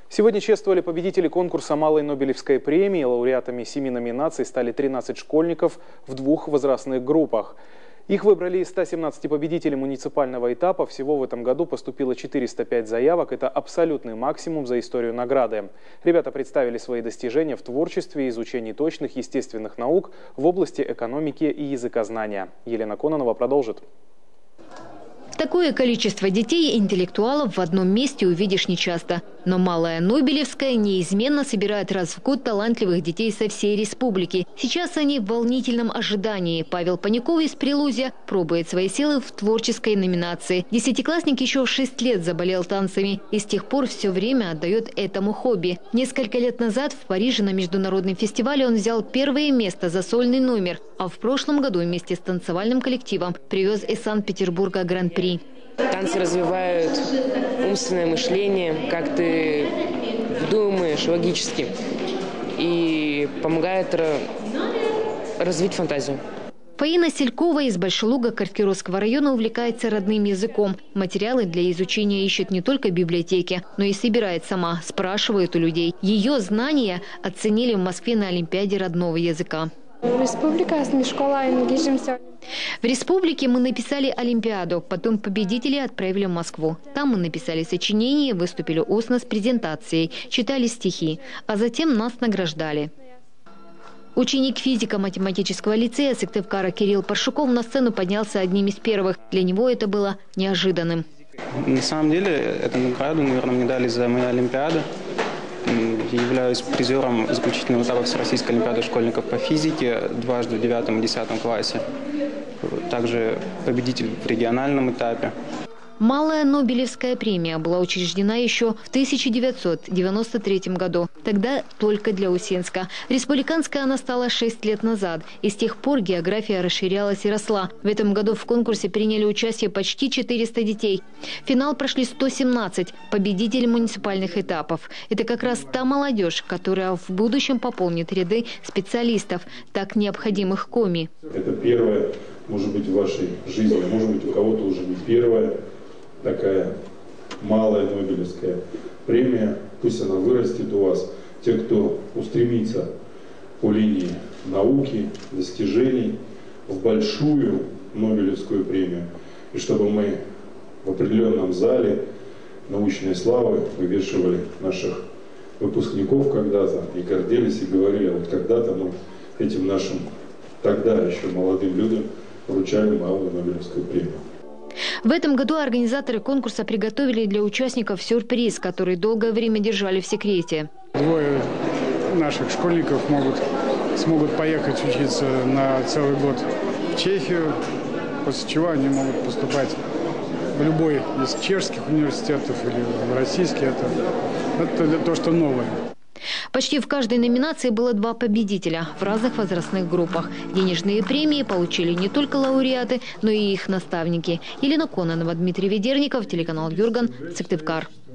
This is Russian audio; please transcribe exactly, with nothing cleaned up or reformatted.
Сегодня чествовали победителей конкурса «Малой Нобелевской премии». Лауреатами семи номинаций стали тринадцать школьников в двух возрастных группах. Их выбрали из ста семнадцати победителей муниципального этапа. Всего в этом году поступило четыреста пять заявок. Это абсолютный максимум за историю награды. Ребята представили свои достижения в творчестве и изучении точных естественных наук в области экономики и языкознания. Елена Кононова продолжит. Такое количество детей и интеллектуалов в одном месте увидишь нечасто. Но Малая Нобелевская неизменно собирает раз в год талантливых детей со всей республики. Сейчас они в волнительном ожидании. Павел Панюков из Прилузья пробует свои силы в творческой номинации. Десятиклассник еще в шесть лет заболел танцами и с тех пор все время отдает этому хобби. Несколько лет назад в Париже на международном фестивале он взял первое место за сольный номер, а в прошлом году вместе с танцевальным коллективом привез из Санкт-Петербурга гран-при. Танцы развивают умственное мышление, как ты думаешь логически, и помогает развить фантазию. Фаина Селькова из Большелуга Карткировского района увлекается родным языком. Материалы для изучения ищет не только в библиотеке, но и собирает сама, спрашивает у людей. Ее знания оценили в Москве на Олимпиаде родного языка. В республике мы написали Олимпиаду, потом победителей отправили в Москву. Там мы написали сочинение, выступили устно с презентацией, читали стихи, а затем нас награждали. Ученик физико-математического лицея Сыктывкара Кирилл Паршуков на сцену поднялся одним из первых. Для него это было неожиданным. На самом деле, эту награду, наверное, мне дали за мою Олимпиаду. Я являюсь призером заключительного этапа Всероссийской олимпиады школьников по физике дважды в девятом и десятом классе. Также победитель в региональном этапе. Малая Нобелевская премия была учреждена еще в тысяча девятьсот девяносто третьем году. Тогда только для Усенска. Республиканская она стала шесть лет назад. И с тех пор география расширялась и росла. В этом году в конкурсе приняли участие почти четыреста детей. В финал прошли сто семнадцать победителей муниципальных этапов. Это как раз та молодежь, которая в будущем пополнит ряды специалистов, так необходимых КОМИ. Это первое, может быть, в вашей жизни, а может быть, у кого-то уже не первое. Такая малая Нобелевская премия, пусть она вырастет у вас. Те, кто устремится по линии науки, достижений в большую Нобелевскую премию. И чтобы мы в определенном зале научной славы вывешивали наших выпускников когда-то и гордились, и говорили, вот когда-то мы этим нашим тогда еще молодым людям вручали малую Нобелевскую премию. В этом году организаторы конкурса приготовили для участников сюрприз, который долгое время держали в секрете. Двое наших школьников могут, смогут поехать учиться на целый год в Чехию, после чего они могут поступать в любой из чешских университетов или в российский. Это, это то, что новое. Почти в каждой номинации было два победителя в разных возрастных группах. Денежные премии получили не только лауреаты, но и их наставники. Елена Кононова, Дмитрий Ведерников, телеканал Юрган, Сыктывкар.